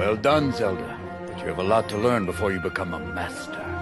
Well done, Zelda. But you have a lot to learn before you become a master.